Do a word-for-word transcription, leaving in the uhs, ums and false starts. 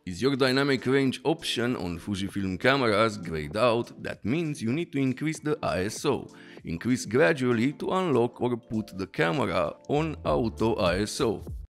Is your dynamic range option on Fujifilm cameras grayed out? That means you need to increase the I S O. Increase gradually to unlock or put the camera on auto I S O.